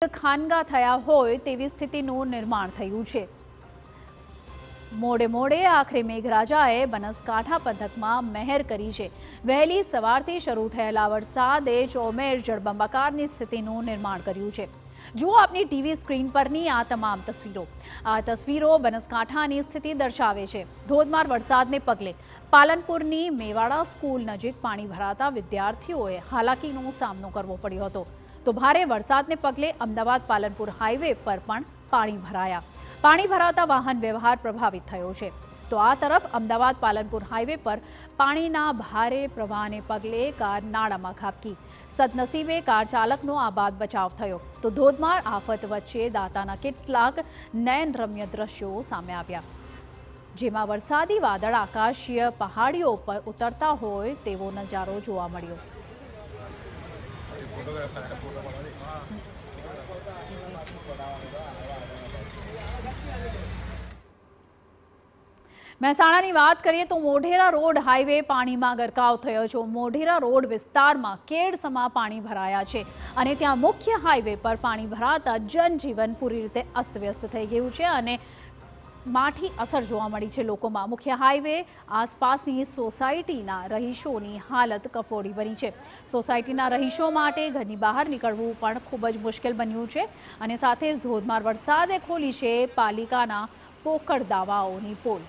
ખાનગા થયા હોય તેવી સ્થિતિનું નિર્માણ થયું છે। મોડે મોડે આખરે મેઘરાજાએ બનાસકાંઠા પંથકમાં મહેર કરી છે। વહેલી સવારથી શરૂ થયેલા વરસાદે ચોમેર જળબંબાકારની સ્થિતિનું નિર્માણ કર્યું છે। જુઓ આપની ટીવી સ્ક્રીન પરની આ તમામ તસવીરો। આ તસવીરો બનાસકાંઠાની સ્થિતિ દર્શાવે છે। ધોધમાર વરસાદને પગલે પાલનપુરની મેવાડા સ્કૂલ નજીક પાણી ભરાતા વિદ્યાર્થીઓએ હાલાકીનો સામનો કરવો પડ્યો હતો। તો ભારે વરસાદને પગલે અમદાવાદ પાલનપુર હાઈવે પર પણ પાણી ભરાયા। પાણી ભરાતા વાહન વ્યવહાર પ્રભાવિત થયો છે। તો આ તરફ અમદાવાદ પાલનપુર હાઈવે પર પાણીના ભારે પ્રવાહને પગલે કાર નાળામાં ખાબકી। સદનસીબે કાર ચાલકનો આબાદ બચાવ થયો। તો ધોધમાર આફત વચ્ચે દાતાના કેટલાક નયનરમ્ય દ્રશ્યો સામે આવ્યા, જેમાં વરસાદી વાદળ આકાશીય પહાડીઓ પર ઉતરતા હોય તેવો નજારો જોવા મળ્યો। મહેસાણાની વાત કરીએ તો મોઢેરા રોડ હાઈવે પાણીમાં ગરકાવ થયો છે। મોઢેરા રોડ વિસ્તારમાં કેડસમાં પાણી ભરાયા છે અને ત્યાં મુખ્ય હાઈવે પર પાણી ભરાતા જનજીવન પૂરી રીતે અસ્તવ્યસ્ત થઈ ગયું છે અને માઠી અસર જોવા મળી છે લોકોમાં। મુખ્ય હાઈવે આસપાસની સોસાયટીના રહીશોની હાલત કફોડી બની છે। સોસાયટીના રહીશો માટે ઘરની બહાર નીકળવું પણ ખૂબ જ મુશ્કેલ બન્યું છે અને સાથે જ ધોધમાર વરસાદે ખોલી છે પાલિકાના પોકળ દાવાઓની પોલ।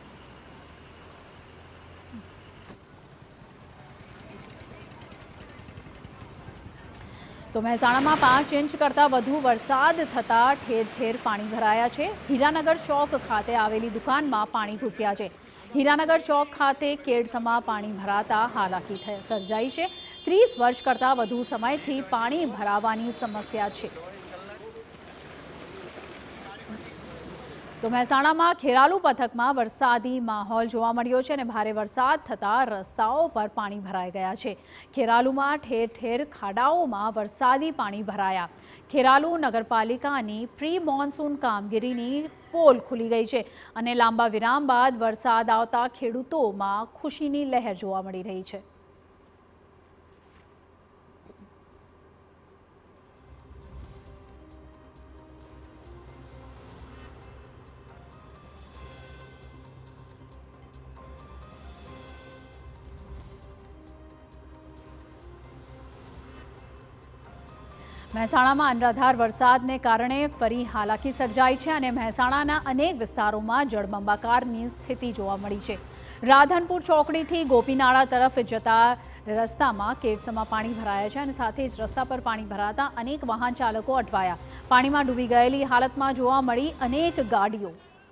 તો મહેસાણામાં 5 ઇંચ કરતાં વધુ વરસાદ થતાં ઠેર ઠેર પાણી ભરાયા છે। હીરાનગર ચોક ખાતે આવેલી દુકાનમાં પાણી ઘૂસ્યા છે। હીરાનગર ચોક ખાતે કેડસમાં પાણી ભરાતા હાલાકી સર્જાઈ છે। 30 વર્ષ કરતાં વધુ સમયથી પાણી ભરાવાની સમસ્યા છે। તો મહેસાણામાં ખેરાલુ પંથકમાં વરસાદી માહોલ જોવા મળ્યો છે અને ભારે વરસાદ થતાં રસ્તાઓ પર પાણી ભરાઈ ગયા છે। ખેરાલુમાં ઠેર ઠેર ખાડાઓમાં વરસાદી પાણી ભરાયા। ખેરાલુ નગરપાલિકાની પ્રી મોન્સૂન કામગીરીની પોલ ખુલી ગઈ છે અને લાંબા વિરામ બાદ વરસાદ આવતા ખેડૂતોમાં ખુશીની લહેર જોવા મળી રહી છે। મહેસાણામાં અનરાધાર વરસાદને કારણે ફરી હાલાકી સર્જાઈ છે અને મહેસાણાના અનેક વિસ્તારોમાં જળબંબાકારની સ્થિતિ જોવા મળી છે। રાધનપુર ચોકડીથી ગોપીનાળા તરફ જતા રસ્તામાં કેડસમાં પાણી ભરાયા છે અને સાથે જ રસ્તા પર પાણી ભરાતા અનેક વાહન ચાલકો અટવાયા। પાણીમાં ડૂબી ગયેલી હાલતમાં જોવા મળી અનેક ગાડીઓ।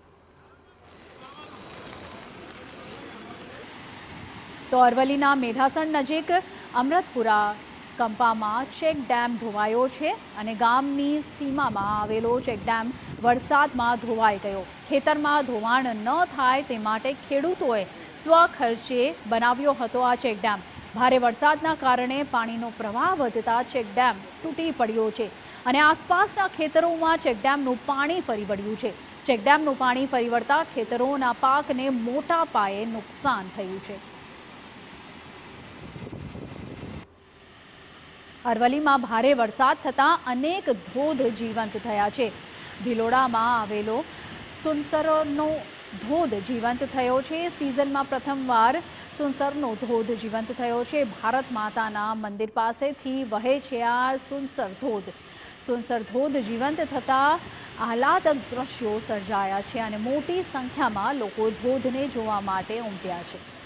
તો અરવલ્લીના મેઢાસણ નજીક અમૃતપુરા કંપામાં ચેક ડેમ ધોવાયો છે અને ગામની સીમામાં આવેલો ચેક ડેમ વરસાદમાં ધોવાઈ ગયો। ખેતરમાં ધોવાણ ન થાય તે માટે ખેડૂતોએ સ્વખર્ચે બનાવ્યો હતો આ ચેક ડેમ। ભારે વરસાદના કારણે પાણીનો પ્રવાહ વધતા ચેક ડેમ તૂટી પડ્યો છે અને આસપાસના ખેતરોમાં ચેક ડેમનું પાણી ફરી વળ્યું છે। ચેક ડેમનું પાણી ફરી વળતા ખેતરોના પાકને મોટા પાયે નુકસાન થયું છે। અરવલ્લીમાં ભારે વરસાદ થતાં અનેક ધોધ જીવંત થયા છે। ભિલોડામાં આવેલો સુનસરનો ધોધ જીવંત થયો છે। સિઝનમાં પ્રથમવાર સુનસરનો ધોધ જીવંત થયો છે। ભારત માતાના મંદિર પાસેથી વહે છે આ સુનસર ધોધ। સુનસર ધોધ જીવંત થતાં આહલાદક દ્રશ્યો સર્જાયા છે અને મોટી સંખ્યામાં લોકો ધોધને જોવા માટે ઉમટ્યા છે।